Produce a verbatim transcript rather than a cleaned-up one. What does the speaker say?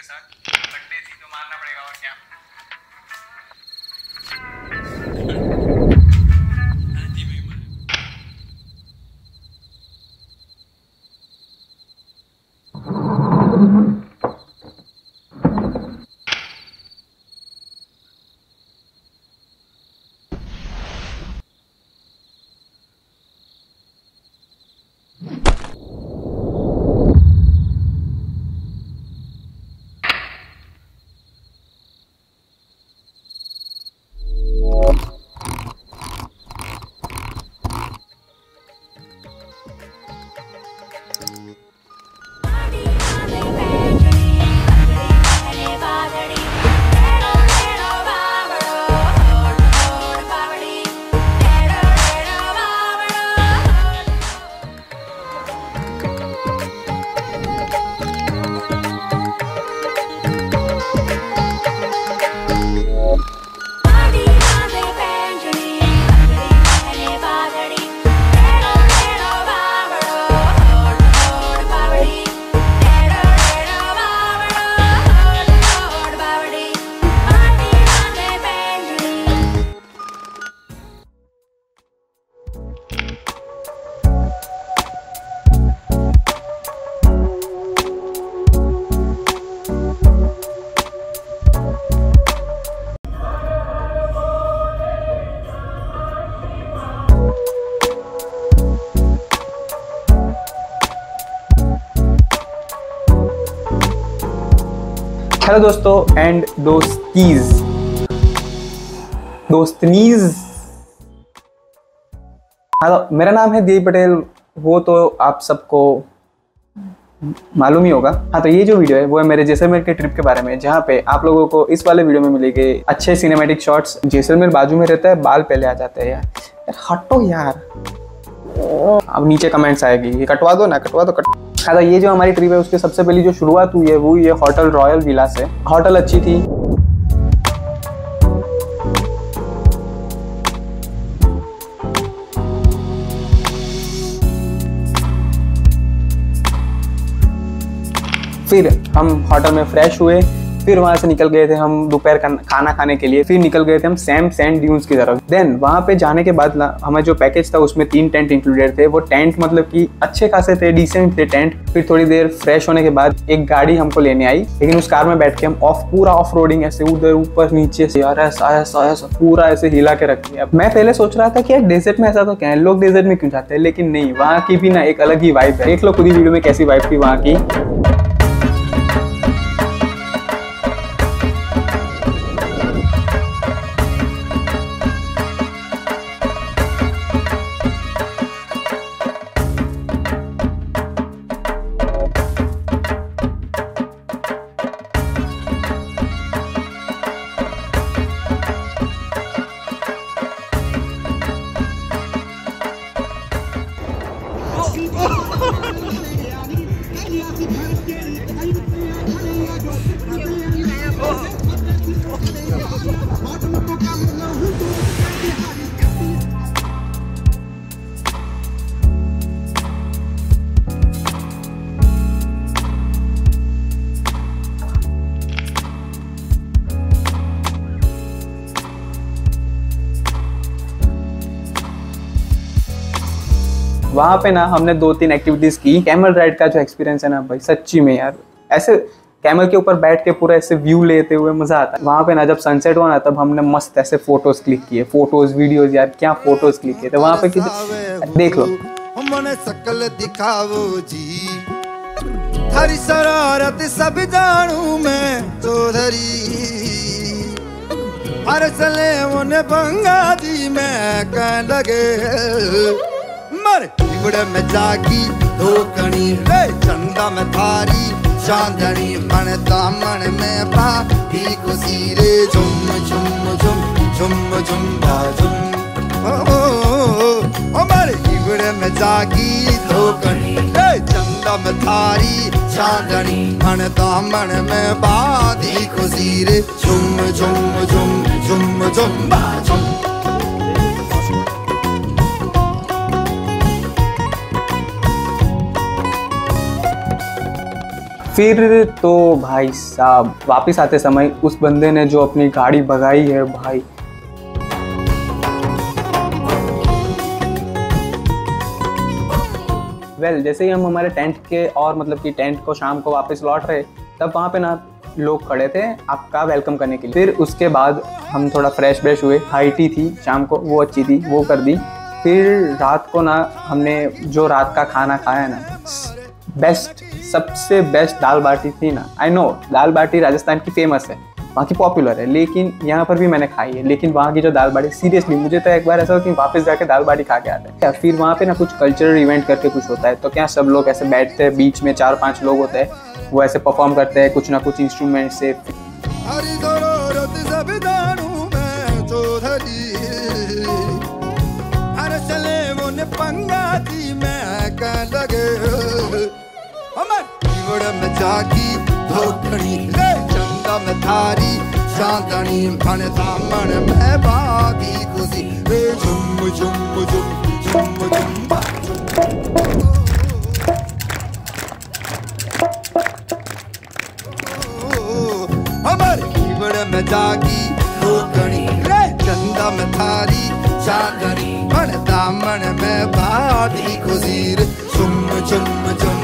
साथ बर्थडे थी तो मारना पड़ेगा और क्या। हेलो दोस्तों एंड दोस्तीज दोस्तनीज। हेलो, मेरा नाम है दीप पटेल, वो तो आप सबको मालूम ही होगा। हाँ, तो ये जो वीडियो है वो है मेरे जैसलमेर के ट्रिप के बारे में, जहाँ पे आप लोगों को इस वाले वीडियो में मिलेंगे अच्छे सिनेमैटिक शॉट्स। जैसलमेर बाजू में रहता है, बाल पहले आ जाते हैं। यार हटो यार, अब नीचे कमेंट्स आएगी, ये कटवा दो ना, कटवा दो कट हाँ, तो ये जो हमारी ट्रिप है उसके सबसे पहली जो शुरुआत हुई है वो ये होटल रॉयल विला से। होटल अच्छी थी, फिर हम होटल में फ्रेश हुए, फिर वहां से निकल गए थे हम दोपहर का खाना खाने के लिए। फिर निकल गए थे हम सैम सैंड ड्यून्स की तरफ। देन वहां पे जाने के बाद ना हमें जो पैकेज था उसमें तीन टेंट इंक्लूडेड थे। वो टेंट मतलब कि अच्छे खासे थे, डिसेंट थे टेंट। फिर थोड़ी देर फ्रेश होने के बाद एक गाड़ी हमको लेने आई, लेकिन उस कार में बैठ के हम ऑफ पूरा ऑफ रोडिंग ऐसे उधर ऊपर नीचे से यार ऐसा ऐसा ऐसा पूरा ऐसे हिला के रख दिया। मैं पहले सोच रहा था कि यार डेजर्ट में ऐसा तो क्या है, लोग डेजर्ट में क्यों जाते हैं, लेकिन नहीं, वहाँ की भी ना एक अलग ही वाइब है। देख लो खुद ही वीडियो में कैसी वाइब थी वहाँ की। वहाँ पे ना हमने दो तीन एक्टिविटीज की। कैमल राइड का जो एक्सपीरियंस है ना भाई, सच्ची में यार ऐसे कैमल के ऊपर बैठ के पूरा ऐसे व्यू लेते हुए मजा आता है। वहाँ पे ना जब सनसेट हुआ ना तब हमने मस्त ऐसे फोटोज क्लिक किए, फोटोज वीडियोज, यार क्या फोटोज क्लिक किए थे वहाँ पे। कितने देख लो, हमने शकल दिखावो जी, थारी शरारत सब जानू मैं चौधरी, हर चले उन्हें बंगा दी मैं कह लगे मर इबड़े में जागी धोकनी रे चंदा में थारी चांदनी मन दामन में बाती खुशी रे झुम झुम झुम झुम झुम झुम ओ मर इबड़े में जागी धोकनी रे चंदा में थारी चांदनी मन दामन में बाती खुशी रे झुम झुम झुम झुम झुम झुम। फिर तो भाई साहब वापस आते समय उस बंदे ने जो अपनी गाड़ी भगाई है भाई, वेल well, जैसे ही हम हमारे टेंट के और मतलब कि टेंट को शाम को वापस लौट रहे, तब वहाँ पे ना लोग खड़े थे आपका वेलकम करने के लिए। फिर उसके बाद हम थोड़ा फ्रेश व्रेश हुए, हाई टी थी शाम को, वो अच्छी थी, वो कर दी। फिर रात को ना हमने जो रात का खाना खाया ना, बेस्ट, सबसे बेस्ट दाल बाटी थी ना। आई नो दाल बाटी राजस्थान की फेमस है, वहाँ की पॉपुलर है, लेकिन यहाँ पर भी मैंने खाई है। लेकिन वहाँ की जो दाल बाटी, सीरियसली मुझे तो एक बार ऐसा हो कि वापस जाके दाल बाटी खा के आते हैं क्या। फिर वहाँ पे ना कुछ कल्चरल इवेंट करके कुछ होता है, तो क्या सब लोग ऐसे बैठते हैं, बीच में चार पांच लोग होते हैं, वो ऐसे परफॉर्म करते हैं कुछ ना कुछ इंस्ट्रूमेंट से। में थारी चांदनी मन दामन में बादी खुशी रे झुम झुम झुम झुम झुम। हमारे कीबड़ में जागी धोकनी रे चंदा में थारी चांदनी मन दामन में बादी खुशी रे झुम झुम झुम।